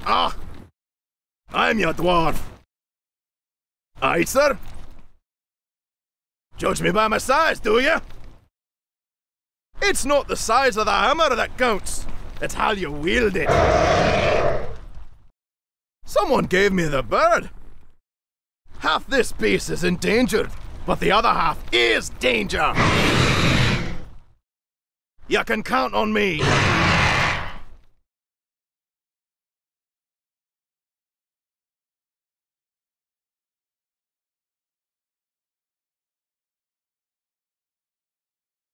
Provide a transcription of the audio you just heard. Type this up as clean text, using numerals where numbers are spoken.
Ah! I'm your dwarf. Aye, sir? Judge me by my size, do you? It's not the size of the hammer that counts. It's how you wield it. Someone gave me the bird. Half this piece is endangered, but the other half is danger. You can count on me.